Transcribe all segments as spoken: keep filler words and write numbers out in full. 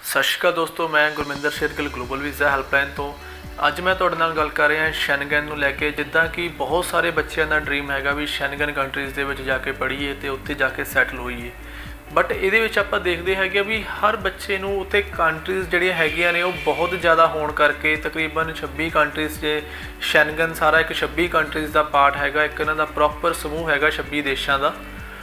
सत श्री अकाल दोस्तों, मैं Gurminder Shergill global visa helpline तो ਅੱਜ मैं तुहाडे नाल गल कर रहा शैनगन ਨੂੰ ਲੈ ਕੇ। जिद्दां कि बहुत सारे बच्चों का ड्रीम हैगा भी शैनगन कंट्रीज़ दे विच जाके पढ़ीए तो उत्थे जाके सैटल होईए, बट ये आपां देखते हैं भी हर बच्चे नूं उत्थे कंट्रीज़ जिहड़ियां हैगियां ने वो बहुत ज़्यादा होने करके तकरीबन छब्बी कंट्रीज़ जे शैनगन सारा एक छब्बी कंट्रीज़ का पार्ट हैगा, एक इन्हां दा प्रॉपर समूह हैगा छब्बी देशों का।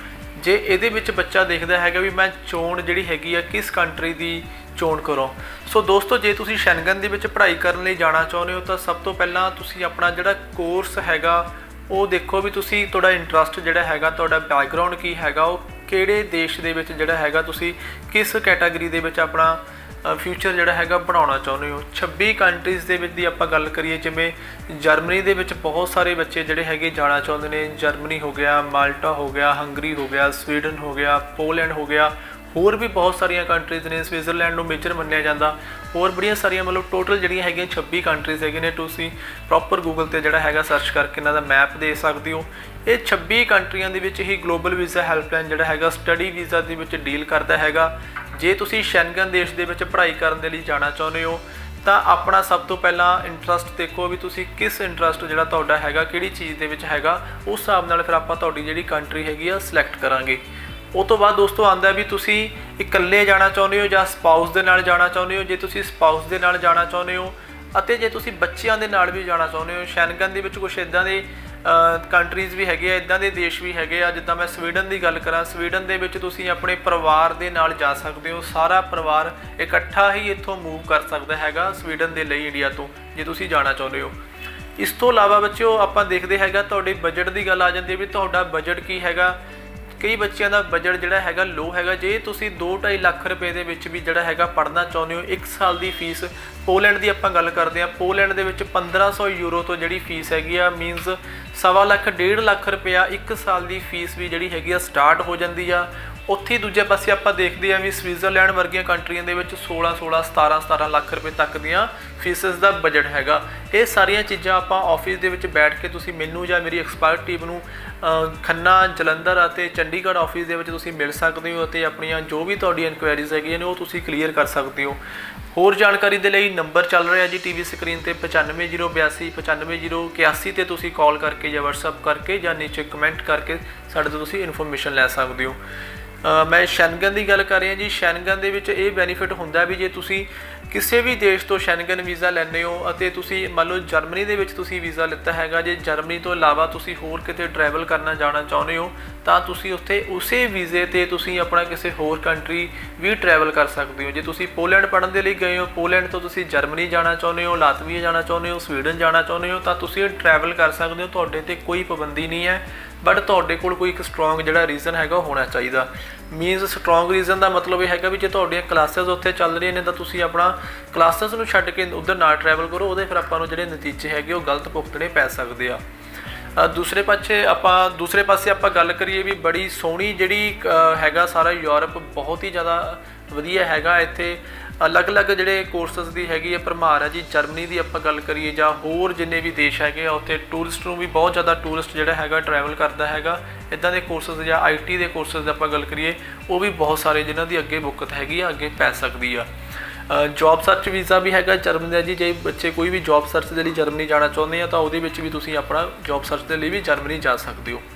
जे ये बच्चा देखता है भी मैं चोण जिहड़ी हैगी आ किस कंट्री की चोण करो। सो दोस्तों, जे तुसी शैनगन दे विच पढ़ाई करने लई जाना चाहुंदे हो तो सब तो पहला तुसी अपना जिहड़ा कोर्स हैगा वो देखो भी तुसी तुहाडा इंटरस्ट जिहड़ा हैगा तुहाडा बैकग्राउंड की हैगा वो किहड़े देश दे विच जिहड़ा हैगा तुसी किस कैटागरी दे विच अपना फ्यूचर जिहड़ा हैगा बनाउणा चाहुंदे हो। छब्बी कंट्रीज़ दे विच दी आपां गल करिए, जिवें जर्मनी दे विच बहुत सारे बच्चे जिहड़े हैगे जाना चाहुंदे ने। जर्मनी हो गया, माल्टा हो गया, हंगरी हो गया, स्वीडन हो गया, पोलैंड हो गया, होर भी बहुत सारिया कंट्रीज़ ने। स्विट्ज़रलैंड नूं मेजर मन्निया जांदा, होर बड़ियां सारियां मतलब टोटल जिहड़ियां हैगियां छब्बी कंट्रीज़ हैगे ने। तुसीं प्रॉपर गूगल ते जिहड़ा हैगा सर्च करके इन्हां दा मैप दे सकदे हो। ये छब्बी कंट्रियां दे विच ही ग्लोबल वीज़ा हैल्पलाइन जिहड़ा हैगा स्टडी वीज़ा दे विच डील करदा हैगा। जे तुसीं शैनगन देश दे विच पढ़ाई करन दे लई जाना चाहुंदे हो तो अपना सब तो पहला इंटरस्ट देखो भी तुसीं किस इंटरस्ट जिहड़ा तुहाडा हैगा किहड़ी चीज़ दे विच हैगा, उस हिसाब नाल फिर आपां तुहाडी जिहड़ी कंट्री हैगी आ सिलेक्ट करांगे। उस तो बाद दोस्तों आंदा भी तुसीं इकल्ले जाना चाहुंदे हो जां स्पाउस दे नाल जाना चाहुंदे हो। जे तुसीं स्पाउस दे नाल जाना चाहुंदे हो अते जे तुसीं बच्चिआं दे नाल भी जाना चाहुंदे हो, शैनगन दे विच कुछ इदां दे कंट्रीज़ भी हैगे, इदां दे देश भी हैगे आ। जिद्दां मैं स्वीडन की गल करा, स्वीडन दे विच तुसीं अपने परिवार दे नाल जा सकदे हो। सारा परिवार इकट्ठा ही इत्थों मूव कर सकदा हैगा स्वीडन दे लई इंडिया तो, जे तुसीं जाना चाहुंदे हो। इस तो इलावा बच्चों आपां देखदे हैगा तुहाडे बजट की गल आ जांदी है भी तुहाडा बजट की हैगा। कई बच्चों का बजट जिहड़ा हैगा लो हैगा। जे तुसीं दो ढाई लाख रुपए दे विच भी जिहड़ा हैगा पढ़ना चाहुंदे हो, एक साल की फीस पोलैंड की आपां गल करदे हां, पोलैंड दे विच पंद्रह सौ यूरो तो जिहड़ी फीस हैगी आ मीनस सवा लख डेढ़ लख रुपया एक साल की फीस भी जिहड़ी हैगी आ स्टार्ट हो जाती आ। उत्थे दूजे पासे आपां देखदे हां भी स्विट्ज़रलैंड वर्गियां कंट्रियां दे विच सोलह सोलह सतारह सतारह लाख रुपए तक दियां फीसिस का बजट हैगा। ये सारियां चीज़ां आपां ऑफिस दे विच बैठ के तुसीं मैनूं जां मेरी एक्सपर्ट टीम नूं खन्ना, जलंधर अते चंडीगढ़ ऑफिस दे विच तुसीं मिल सकदे हो अते अपणियां जो भी तुहाडी इनकुआरीज़ हैगियां ने वो तुसीं क्लीयर कर सकते हो। होर जानकारी दे लई नंबर चल रहा जी टीवी स्क्रीन ते पचानवे जीरो बयासी पचानवे जीरो इक्यासी ते तुसीं कॉल करके या वट्सअप करके या नीचे कमेंट करके साडे तो तुसीं इन्फॉर्मेशन लै सकदे हो। Uh, मैं शैनगन की गल कर रहा जी। शैनगन दे विच ये बेनीफिट हुंदा भी जे तुसीं किसी भी देश तो शैनगन वीज़ा लैंदे हो अते तुसीं मान लो जर्मनी दे विच तुसीं वीज़ा लिता हैगा, जे जर्मनी तो इलावा तुसीं होर किते ट्रैवल करना जाना चाहुंदे हो तां तुसीं उत्थे उसे वीज़े ते तुसीं अपना किसी होर कंट्री भी ट्रैवल कर सकते हो। जे तुसीं पोलैंड पढ़न दे लई गए हो, पोलैंड तो तुसीं जर्मनी जाना चाहुंदे हो, लातविया जाना चाहुंदे हो, स्वीडन जाना चाहुंदे हो तां तुसीं ट्रैवल कर सकते हो। तुहाडे ते कोई पाबंदी नहीं है, बट तुहाडे कोल कोई एक स्ट्रोंग जिहड़ा रीजन हैगा होना चाहिए। मीनस स्ट्रोंग रीजन का मतलब यह है भी जो तुहाडियां क्लासेस उत्थे चल रही ने तो तुसीं अपना क्लासेस नूं छड्ड के उधर ना ट्रैवल करो, उहदे फिर आपां नूं जिहड़े नतीजे हैगे वो गलत भुगतने पै सकदे आ। दूसरे पासे आपां दूसरे पासे आपां गल करिए भी बड़ी सोहनी जिहड़ी हैगा सारा यूरोप बहुत ही ज़्यादा वधिया हैगा। इत्थे अलग अलग जिहड़े कोर्सिस की हैगी है भरमार है जी। जर्मनी की आपां गल करिए जां होर जिन्ने भी देश हैगे आ उत्थे टूरिस्ट नूं भी बहुत ज़्यादा टूरिस्ट जिहड़ा हैगा ट्रैवल करता हैगा। इदां दे कोर्सिस जां आई टी के कोर्सिस की आपां गल करिए वो भी बहुत सारे जिन्हां दी अगे बुकत हैगी आ अगे पै सकदी आ। जॉब सर्च वीज़ा भी हैगा जर्मनी का जी। जे बच्चे कोई भी जॉब सर्च के लिए जर्मनी जाना चाहुंदे आ तां उहदे विच भी तुसीं अपना जॉब सर्च के लिए भी जर्मनी जा सकते हो।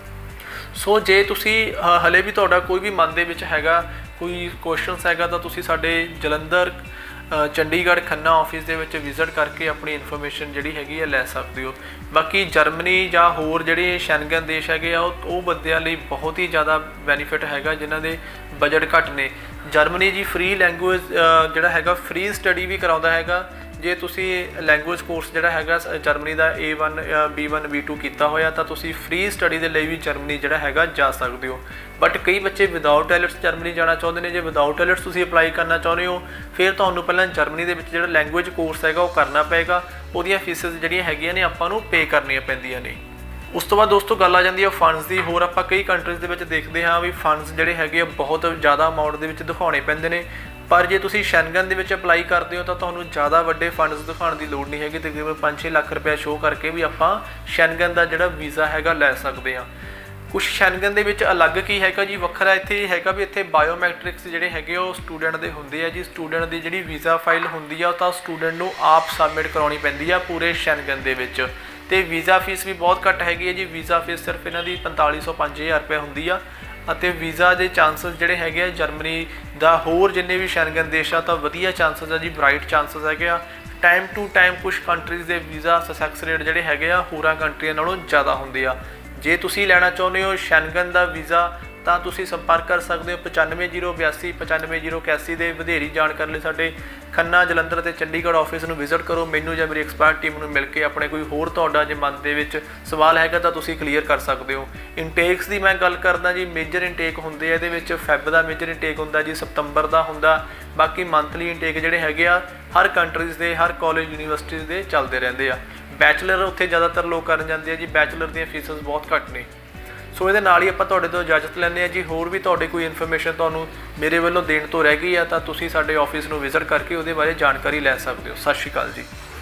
सो जे तुसीं हले भी तुहाडा कोई भी मन दे विच हैगा कोई क्वेश्चनस हैगा तो तुसीं साडे जलंधर चंडीगढ़ खन्ना ऑफिस दे विच विजिट करके अपनी इन्फॉर्मेशन जिहड़ी हैगी है लै सकते हो। बाकी जर्मनी जां होर जिहड़े शैनगन देश हैगे आ वो बंदियां लई बहुत ही ज़्यादा बेनीफिट हैगा जिन्हां दे बजट घट ने। जर्मनी जी फ्री लैंगुएज जिहड़ा हैगा फ्री स्टडी भी कराउंदा हैगा। जे तुसी लैंगुएज कोर्स जिहड़ा हैगा जर्मनी का A one B one B two किया होया तो तुसी फ्री स्टडी के लिए भी जर्मनी जिहड़ा हैगा जा सकते हो। बट कई बच्चे विदाउट आइलैट्स जर्मनी जाना चाहते हैं। जे विदाउट आइलैट्स तुसी अप्लाई करना चाहते हो फिर तुहानूं पहलां जर्मनी दे विच जिहड़ा लैंगुएज कोर्स हैगा वो करना पेगा, उहदियां फीसिस जिहड़ियां हैगियां ने आपां नूं पे करनियां पैंदियां ने। उस तो बाद दोस्तों गल आ जाती है फंड्स की। होर आपां कई कंट्रीज़ दे विच देखदे हां भी फंड्स जिहड़े हैगे बहुत ज़्यादा अमाउंट दे विच दिखाउणे पैंदे ने, पर जे तुसीं शैनगन दे विच अप्लाई करते हो तो तुहानूं ज़्यादा वड्डे फंड्स दिखाउण की लोड़ नहीं हैगी। तकरीबन पाँच छे लाख रुपया शो करके भी आपां शैनगन का जिहड़ा वीज़ा हैगा लै सकदे हां। ਕੁਛ ਸ਼ੈਨਗਨ ਦੇ ਵਿੱਚ ਅਲੱਗ ਕੀ ਹੈਗਾ ਜੀ, ਵੱਖਰਾ ਇੱਥੇ ਹੈਗਾ ਵੀ ਇੱਥੇ ਬਾਇਓਮੈਟ੍ਰਿਕਸ ਜਿਹੜੇ ਹੈਗੇ ਉਹ ਸਟੂਡੈਂਟ ਦੇ ਹੁੰਦੇ ਆ ਜੀ। ਸਟੂਡੈਂਟ ਦੀ ਜਿਹੜੀ ਵੀਜ਼ਾ ਫਾਈਲ ਹੁੰਦੀ ਆ ਉਹ ਤਾਂ ਸਟੂਡੈਂਟ ਨੂੰ ਆਪ ਸਬਮਿਟ ਕਰਾਉਣੀ ਪੈਂਦੀ ਆ ਪੂਰੇ ਸ਼ੈਨਗਨ ਦੇ ਵਿੱਚ। ਅਤੇ ਵੀਜ਼ਾ ਫੀਸ ਵੀ ਬਹੁਤ ਘੱਟ ਹੈਗੀ ਹੈ ਜੀ। ਵੀਜ਼ਾ ਫੀਸ ਸਿਰਫ ਇਹਨਾਂ ਦੀ ਪੰਤਾਲੀ ਸੌ ਪੰਜ ਹਜ਼ਾਰ ਰੁਪਏ ਹੁੰਦੀ ਆ। ਅਤੇ ਵੀਜ਼ਾ ਦੇ ਚਾਂਸਸ ਜਿਹੜੇ ਹੈਗੇ ਆ ਜਰਮਨੀ ਦਾ ਹੋਰ ਜਿੰਨੇ ਵੀ ਸ਼ੈਨਗਨ ਦੇਸ਼ ਆ ਤਾਂ ਵਧੀਆ ਚਾਂਸਸ ਆ ਜੀ, ਬਰਾਈਟ ਚਾਂਸਸ ਹੈਗੇ ਆ। ਟਾਈਮ ਟੂ ਟਾਈਮ ਕੁਛ ਕੰਟਰੀਜ਼ ਦੇ ਵੀਜ਼ਾ ਸਕਸੈਸ ਰੇਟ ਜਿਹੜੇ ਹੈਗੇ ਆ ਹੋਰਾਂ ਕੰਟਰੀਆਂ ਨਾਲੋਂ ਜ਼ਿਆਦਾ ਹੁੰਦੇ ਆ। ਜੇ ਤੁਸੀਂ ਲੈਣਾ ਚਾਹੁੰਦੇ ਹੋ ਸ਼ੈਨਗਨ ਦਾ ਵੀਜ਼ਾ ਤਾਂ ਤੁਸੀਂ ਸੰਪਰਕ ਕਰ ਸਕਦੇ ਹੋ ਪਚਾਨਵੇਂ ਜ਼ੀਰੋ ਬਿਆਸੀ ਪਚਾਨਵੇਂ ਜ਼ੀਰੋ ਇਕਾਸੀ ਦੇ। ਵਧੇਰੀ ਜਾਣਕਾਰੀ ਲਈ ਸਾਡੇ ਖੰਨਾ, ਜਲੰਧਰ ਅਤੇ ਚੰਡੀਗੜ੍ਹ ਆਫਿਸ ਨੂੰ ਵਿਜ਼ਿਟ ਕਰੋ। ਮੈਨੂੰ ਜਾਂ ਮੇਰੀ ਐਕਸਪਰਟ ਟੀਮ ਨੂੰ ਮਿਲ ਕੇ ਆਪਣੇ ਕੋਈ ਹੋਰ ਤੁਹਾਡਾ ਜੇ ਮਨ ਦੇ ਵਿੱਚ ਸਵਾਲ ਹੈਗਾ ਤਾਂ ਤੁਸੀਂ ਕਲੀਅਰ ਕਰ ਸਕਦੇ ਹੋ। ਇਨਟੇਕਸ ਦੀ ਮੈਂ ਗੱਲ ਕਰਦਾ ਜੀ, ਮੇਜਰ ਇਨਟੇਕ ਹੁੰਦੇ ਆ ਇਹਦੇ ਵਿੱਚ। ਫੈਬ ਦਾ ਮੇਜਰ ਇਨਟੇਕ ਹੁੰਦਾ ਜੀ, ਸਤੰਬਰ ਦਾ ਹੁੰਦਾ। ਬਾਕੀ ਮੰਥਲੀ ਇਨਟੇਕ ਜਿਹੜੇ ਹੈਗੇ ਆ ਹਰ ਕੰਟਰੀਜ਼ ਦੇ, ਹਰ ਕਾਲਜ ਯੂਨੀਵਰਸਿਟੀਜ਼ ਦੇ ਚੱਲਦੇ ਰਹਿੰਦੇ ਆ। ਬੈਚਲਰ ਉੱਥੇ ਜ਼ਿਆਦਾਤਰ ਲੋਕ ਕਰਨ ਜਾਂਦੇ ਆ ਜੀ। ਬੈਚਲਰ ਦੀਆਂ ਫੀਸਾਂ ਬਹੁਤ ਘੱਟ ਨੇ। ਸੋ ਇਹਦੇ ਨਾਲ ਹੀ ਆਪਾਂ ਤੁਹਾਡੇ ਤੋਂ ਇਜਾਜ਼ਤ ਲੈਂਦੇ ਹਾਂ ਜੀ। ਹੋਰ ਵੀ ਤੁਹਾਡੇ ਕੋਈ ਇਨਫੋਰਮੇਸ਼ਨ ਤੁਹਾਨੂੰ ਮੇਰੇ ਵੱਲੋਂ ਦੇਣ ਤੋਂ ਰਹਿ ਗਈ ਆ ਤਾਂ ਤੁਸੀਂ ਸਾਡੇ ਆਫਿਸ ਨੂੰ ਵਿਜ਼ਿਟ ਕਰਕੇ ਉਹਦੇ ਬਾਰੇ ਜਾਣਕਾਰੀ ਲੈ ਸਕਦੇ ਹੋ। ਸਤਿ ਸ਼੍ਰੀ ਅਕਾਲ ਜੀ।